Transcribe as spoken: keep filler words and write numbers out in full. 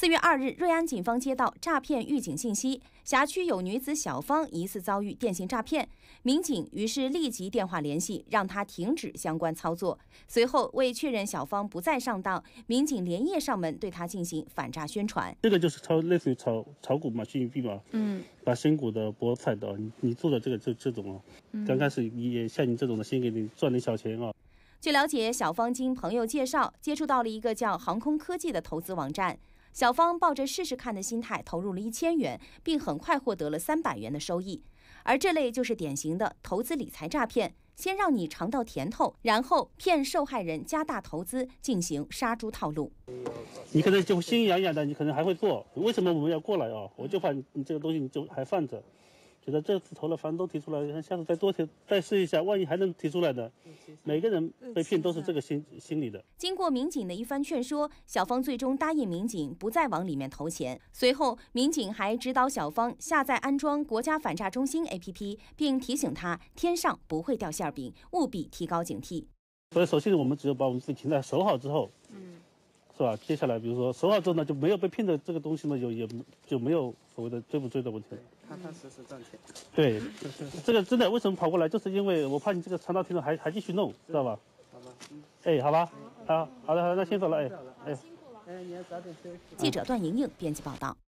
四月二日，瑞安警方接到诈骗预警信息，辖区有女子小芳疑似遭遇电信诈骗，民警于是立即电话联系，让她停止相关操作。随后，为确认小芳不再上当，民警连夜上门对她进行反诈宣传。 这个就是炒，类似于炒炒股嘛，虚拟币嘛， 嗯， 把新股的、博彩的，你你做的这个这这种啊，嗯、刚开始也像你这种的，先给你赚点小钱啊。 据了解，小芳经朋友介绍，接触到了一个叫航空科技的投资网站。小芳抱着试试看的心态投入了一千元，并很快获得了三百元的收益。而这类就是典型的投资理财诈骗，先让你尝到甜头，然后骗受害人加大投资，进行杀猪套路。 你可能就心痒痒的，你可能还会做。为什么我们要过来啊？我就怕你这个东西你就还放着。觉得这次投了，反正都提出来，下次再多提，再试一下，万一还能提出来的。每个人被骗都是这个心心理的。 经过民警的一番劝说，小芳最终答应民警不再往里面投钱。随后，民警还指导小芳下载安装国家反诈中心 A P P， 并提醒她天上不会掉馅饼，务必提高警惕。 所以，首先我们只有把我们自己情态守好之后，嗯，是吧？接下来，比如说守好之后呢，就没有被骗的这个东西呢，有也就没有所谓的追不追的问题。 踏踏实实赚钱。 对，这个真的为什么跑过来，就是因为我怕你这个尝到甜头还还继续弄，知道吧？ 好吧，嗯， 哎，好吧，好，好的，好的，那先走了，哎，哎， 哎，你要早点休息。 记者段莹莹编辑报道。